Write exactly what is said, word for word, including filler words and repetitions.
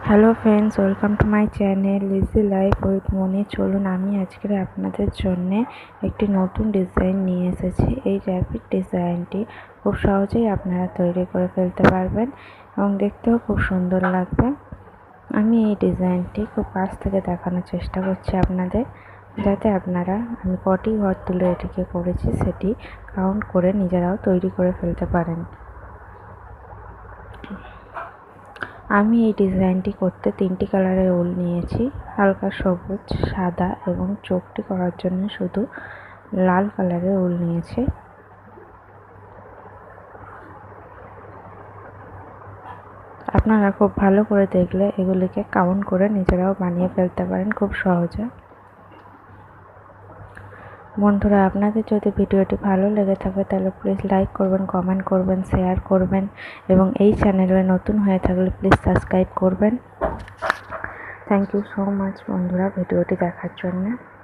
Hello friends, welcome to my channel easy life with Moni. চলুন আমি আজকে আপনাদের জন্য একটি নতুন ডিজাইন নিয়ে এসেছি। এই র্যাপিড ডিজাইনটি খুব সহজেই আপনারা তৈরি করে ফেলতে পারবেন এবং দেখতেও খুব সুন্দর লাগবে। আমি এই ডিজাইনটি খুব কাছ থেকে দেখানোর চেষ্টা করছি আপনাদের, যাতে আপনারা আমি কটি ঘর তুলে এটিকে করেছি সেটি কাউন্ট করে নিজেরাও তৈরি করে ফেলতে পারেন। আমি এই ডিজাইনটি করতে তিনটি কালারের উল নিয়েছি, হালকা সবুজ, সাদা এবং চোখটি করার জন্য শুধু লাল কালারের উল নিয়েছি। আপনারা খুব ভালো করে দেখলে এগুলিকে কাউন্ট করে নিজেরাও বানিয়ে ফেলতে পারেন খুব সহজে। বন্ধুরা, আপনাদের যদি ভিডিওটি ভালো লেগে থাকে তাহলে প্লিজ লাইক করবেন, কমেন্ট করবেন, শেয়ার করবেন এবং এই চ্যানেলে নতুন হয়ে থাকলে প্লিজ সাবস্ক্রাইব করবেন। থ্যাংক ইউ সো মাচ বন্ধুরা ভিডিওটি দেখার জন্য।